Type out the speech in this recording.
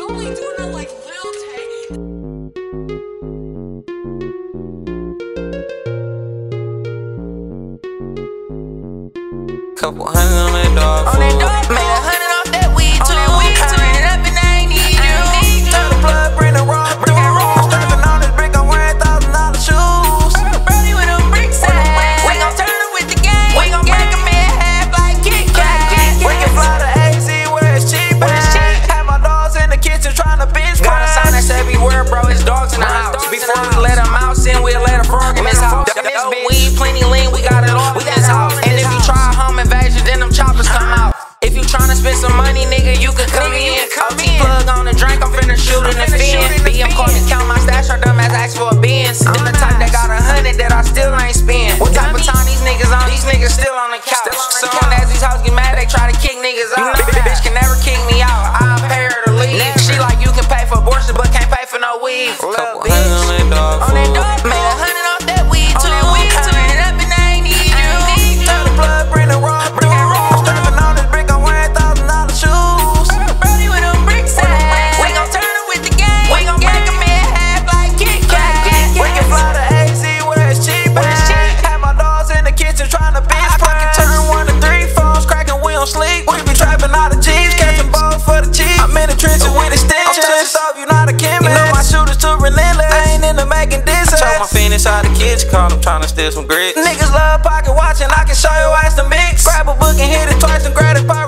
only doing it like Lil Tay. Couple hundred on that dog food. Made 100 off that weed too. Turn it up and I ain't need you. Tell the plug, bring the raw. Strapping on this brick, I'm wearing $1,000 shoes. Brody with them bricks at. We gon' turn up with the gang. We gon' break them in half like Kit Kat. We can fly to AZ where it's cheap. Have my dogs in the kitchen trying to bitch. Got a sign that's everywhere, bro. It's dogs in the house. Before we let a mouse in, we'll let a frog in this house. Weed, plenty lean, we got it all in this house. And if you try home invasion, then them choppers come out. If you tryna spend some money, nigga, you can come in. Plug on the drink, I'm finna shoot in the fin. BM call me, count my stash, her dumb ass ask for a Benz. Then the type that got 100 that I still ain't spend. What type of time these niggas on? These niggas still on the couch. Soon as these hoes get mad, they try to kick niggas out. Bitch can never kick me out, I'll pay her to leave. She like, you can pay for abortion, but can't pay for no weed. Couple hundred on that dog food. Made 100 off that weed too. Turn it up and I ain't need you. Tell the plug, bring the raw. Strapping on this brick, I'm wearing $1,000 shoes. Brody with them bricks at. We gon' turn up with the gang. We gon' break them in half like Kit Kat. We can fly to AZ where it's cheap. Have my dogs in the kitchen trying to bitch. Pocket turn 1 to 3 phones cracking, we don't sleep. We be trapping out of G's, catching balls for the cheap. I'm in the trenches with extensions. I'm touching stuff, you not a chemist. You know my shooters too relentless. I ain't into making this. Choke my finish out the kitchen, call them trying to steal some grits. Niggas love pocket watching, I can show your ass the mix. Grab a book and hit it twice and grab it.